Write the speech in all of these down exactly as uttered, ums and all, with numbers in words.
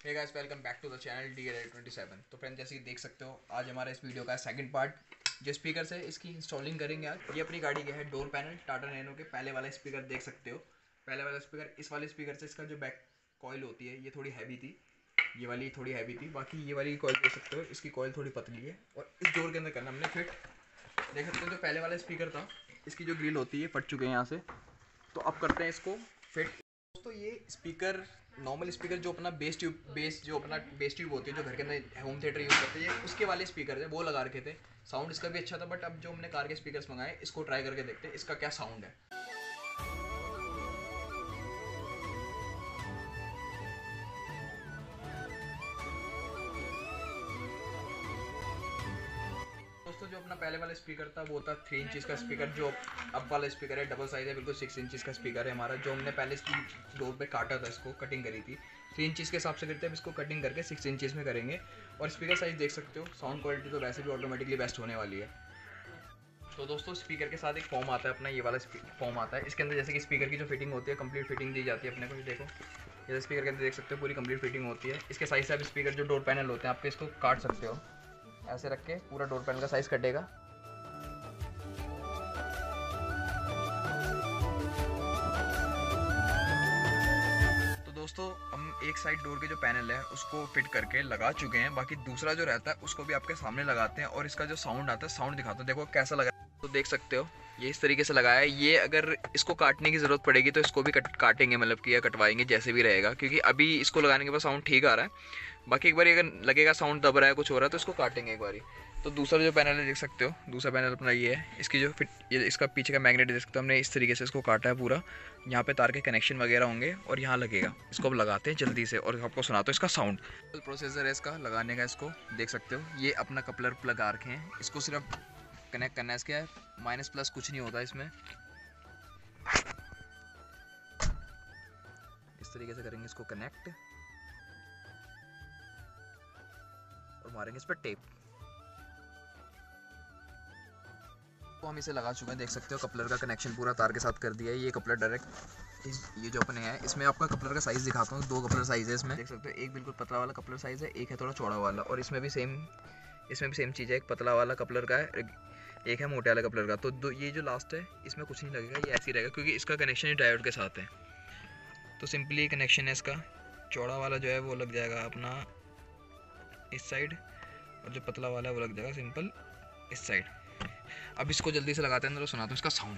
Hey guys, welcome back to the channel D L twenty seven. तो friend, जैसे कि देख सकते हो, आज हमारा इस वीडियो का सेकंड पार्ट जो स्पीकर है इसकी इंस्टॉलिंग करेंगे। आज ये अपनी गाड़ी के है डोर पैनल टाटा नैनो के पहले वाला स्पीकर देख सकते हो। पहले वाला स्पीकर, इस वाले स्पीकर से इसका जो बैक कॉइल होती है ये थोड़ी हैवी थी, ये वाली थोड़ी हैवी थी। बाकी ये वाली कॉइल देख सकते हो, इसकी कॉइल थोड़ी पतली है और इस डोर के अंदर करना हमने फिट। देख सकते हो जो पहले वाला स्पीकर था इसकी जो ग्रिल होती है फट चुके हैं यहाँ से, तो अब करते हैं इसको फिट। दोस्तों, ये स्पीकर नॉर्मल स्पीकर जो अपना बेस ट्यूब बेस जो अपना बेस ट्यूब होती है जो घर के अंदर होम थिएटर यूज़ करते हैं, उसके वाले स्पीकर थे, वो लगा रखे थे। साउंड इसका भी अच्छा था, बट अब जो हमने कार के स्पीकर्स मंगाए इसको ट्राई करके देखते हैं इसका क्या साउंड है। दोस्तों, जो अपना पहले वाला स्पीकर था वो था थ्री इंचज़ का स्पीकर। जो अब वाला स्पीकर है डबल साइज़ है, बिल्कुल सिक्स इंचज़ का स्पीकर है हमारा। जो हमने पहले इसकी डोर पे काटा था, इसको कटिंग करी थी थ्री इंचज़ के हिसाब से करते हैं, अब इसको कटिंग करके सिक्स इंचज़ में करेंगे। और स्पीकर साइज़ देख सकते हो, साउंड क्वालिटी तो वैसे भी ऑटोमेटिकली बेस्ट होने वाली है। तो दोस्तों, स्पीकर के साथ एक फॉर्म आता है अपना, ये वाला फॉर्म आता है। इसके अंदर जैसे कि स्पीकर की जो फिटिंग होती है कंप्लीट फिटिंग दी जाती है अपने को। देखो, ये स्पीकर के अंदर देख सकते हो पूरी कंप्लीट फिटिंग होती है। इसके साइज से आप स्पीकर जो डोर पैनल होते हैं आपके इसको काट सकते हो, ऐसे रख के पूरा डोर पैनल का साइज़ कटेगा। दोस्तों, हम एक साइड डोर के जो पैनल है उसको फिट करके लगा चुके हैं, बाकी दूसरा जो रहता है उसको भी आपके सामने लगाते हैं और इसका जो साउंड आता है साउंड दिखाता हूँ। देखो कैसा लगा। तो देख सकते हो ये इस तरीके से लगाया है। ये अगर इसको काटने की ज़रूरत पड़ेगी तो इसको भी कट काटेंगे, मतलब कि या कटवाएंगे जैसे भी रहेगा, क्योंकि अभी इसको लगाने के बाद साउंड ठीक आ रहा है। बाकी एक बार अगर लगेगा साउंड दब रहा है कुछ हो रहा है तो इसको काटेंगे एक बारी। तो दूसरा जो पैनल है देख सकते हो, दूसरा पैनल अपना ये है। इसकी जो फिट ये इसका पीछे का मैग्नेट देख सकते हो, हमने इस तरीके से इसको काटा है पूरा। यहाँ पे तार के कनेक्शन वगैरह होंगे और यहाँ लगेगा। इसको अब लगाते हैं जल्दी से और आपको सुनाते हो इसका साउंड। प्रोसेसर है इसका लगाने का, इसको देख सकते हो। ये अपना कपलर प्लग आ रखे हैं, इसको सिर्फ कनेक्ट करना है। इसके माइनस प्लस कुछ नहीं होता इसमें। इस तरीके से करेंगे इसको कनेक्ट और मारेंगे इस पर टेप। तो हम इसे लगा चुके हैं, देख सकते हो कपलर का कनेक्शन पूरा तार के साथ कर दिया है। ये कपलर डायरेक्ट इस ये जो अपने है इसमें आपका कपलर का साइज़ दिखाता हूँ। दो कपलर साइज़ है इसमें, देख सकते हो। एक बिल्कुल पतला वाला कपलर साइज़ है, एक है थोड़ा चौड़ा वाला। और इसमें भी सेम इसमें भी सेम चीज़ है, एक पतला वाला कपलर का है, एक है मोटे वाला कपलर का। तो दो ये जो लास्ट है इसमें कुछ नहीं लगेगा, ये ऐसे ही रहेगा क्योंकि इसका कनेक्शन ही डायोड के साथ है। तो सिंपली कनेक्शन है इसका। चौड़ा वाला जो है वो लग जाएगा अपना इस साइड और जो पतला वाला है वो लग जाएगा सिंपल इस साइड। अब इसको जल्दी से लगाते हैं तो सुनाता हूँ इसका साउंड।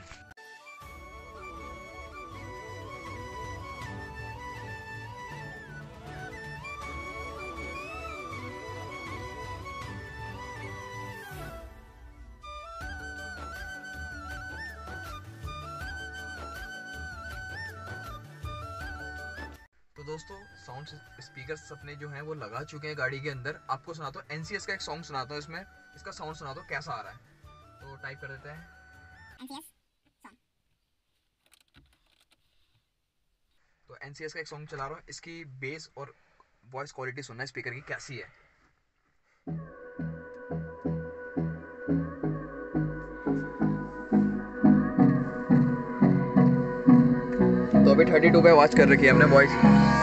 तो दोस्तों, साउंड स्पीकर्स अपने जो हैं वो लगा चुके हैं गाड़ी के अंदर। आपको सुनाता हूँ एनसीएस का एक सॉन्ग सुनाता हूँ, इसमें इसका साउंड सुनाता हूँ कैसा आ रहा है। तो टाइप कर देते हैं एनसीएस सॉन्ग। तो एनसीएस का एक सॉन्ग चला रहा हूँ, इसकी बेस और वॉइस क्वालिटी सुनना स्पीकर की कैसी है। तो अभी थर्टी टू पे वॉच कर रखी है हमने वॉइस।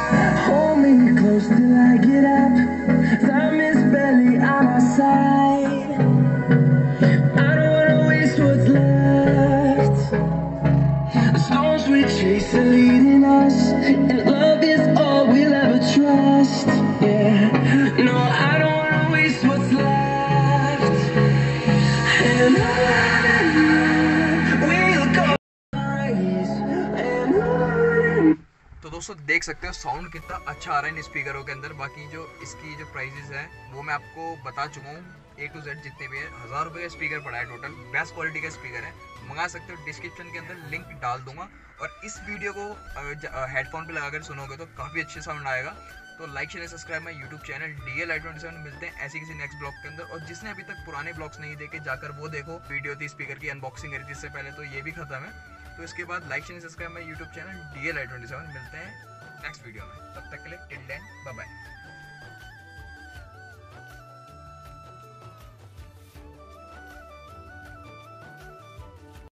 तो दोस्तों, देख सकते हो साउंड कितना अच्छा आ रहा है इन स्पीकरों के अंदर। बाकी जो इसकी जो प्राइजेस है वो मैं आपको बता चुका हूँ, ए टू जेड जितने भी है। हज़ार रुपये का स्पीकर पड़ा है टोटल, बेस्ट क्वालिटी का स्पीकर है, मंगा सकते हो। डिस्क्रिप्शन के अंदर लिंक डाल दूंगा। और इस वीडियो को हेडफोन पे लगाकर सुनोगे तो काफ़ी अच्छे साउंड आएगा। तो like share subscribe my YouTube channel D L I twenty seven. मिलते हैं ऐसी किसी नेक्स्ट ब्लॉग के अंदर। और जिसने अभी तक पुराने ब्लॉग्स नहीं देखे जाकर वो देखो, वीडियो थी स्पीकर की अनबॉक्सिंग करी थी इससे पहले, तो ये भी खत्म है। तो इसके बाद like share subscribe my YouTube channel D L I twenty seven. मिलते हैं नेक्स्ट वीडियो में, तब तक के लिए टिल देन बाय बाय।